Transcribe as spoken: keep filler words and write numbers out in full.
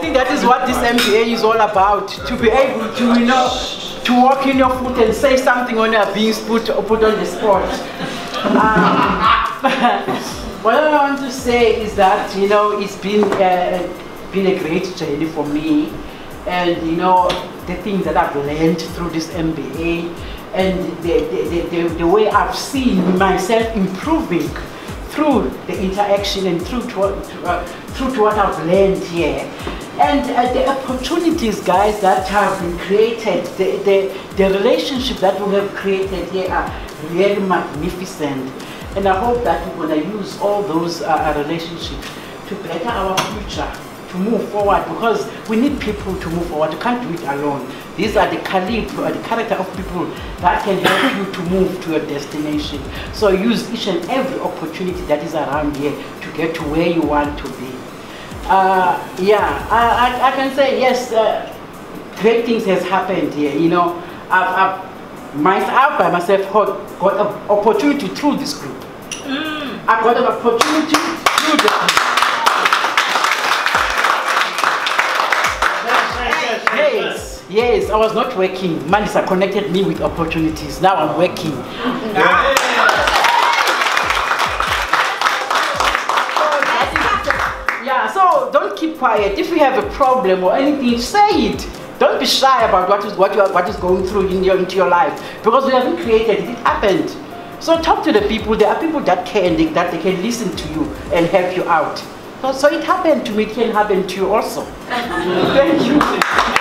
think that is what this M B A is all about. To be able to, you know, to walk in your foot and say something when you are being put, put on the spot. Um, what I want to say is that, you know, it's been, uh, been a great journey for me. And, you know, the things that I've learned through this M B A and the, the, the, the way I've seen myself improving through the interaction and through to, uh, through to what I've learned here. And uh, the opportunities, guys, that have been created, the, the, the relationship that we have created here are really magnificent. And I hope that we're going to use all those uh, relationships to better our future, to move forward, because we need people to move forward. You can't do it alone. These are the caliber, the character of people that can help you to move to your destination. So use each and every opportunity that is around here to get to where you want to be. Uh, yeah, I, I, I can say yes, uh, great things has happened here. You know, I've, I've, myself, by myself got, got an opportunity through this group. Mm. I got an opportunity through the group. Yes, yes, I was not working. Mandisa connected me with opportunities. Now I'm working. Yeah. Yeah, so don't keep quiet. If you have a problem or anything, say it. Don't be shy about what is what you are, what is going through in your into your life, because we haven't created it. It happened. So talk to the people. There are people that can they, that they can listen to you and help you out. So, so it happened to me. It can happen to you also. Thank you.